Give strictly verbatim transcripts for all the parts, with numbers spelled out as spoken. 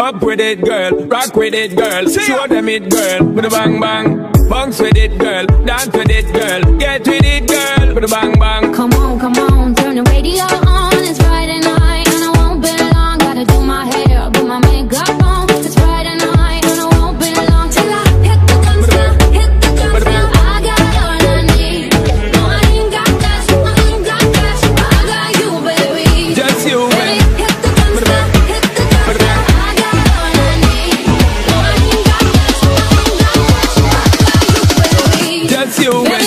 Up with it, girl. Rock with it, girl. Show them it, girl. With a bang bang. Bounce with it, girl. Dance with it, girl. Get with it, girl. With a bang bang. Come on, come on. Turn the radio on. It's Friday night and I won't be long. Gotta do my hair, put my makeup on. It's Friday night and I won't be long till I hit the guns now. Hit the guns now. I got all I need. No, I ain't got cash. I ain't got cash. I got you, baby. Just you, baby. Hit the guns now. Hit the guns now. I got all I need. No, I ain't got cash. I ain't got cash. I got you, baby. Just you, baby.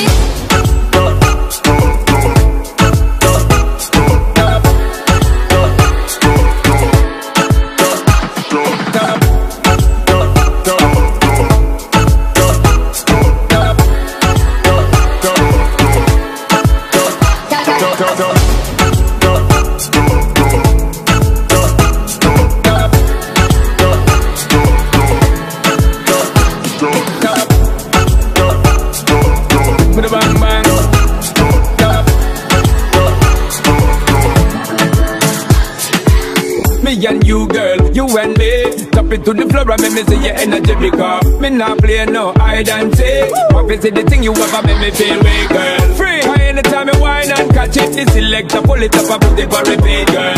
Me and you, girl, you and me. Tap it to the floor and make me see your energy because me not play no hide and seek. What is it the thing you ever make me feel way, girl? Free. Anytime you whine and catch it, the selector pull it up and put it for repeat, girl.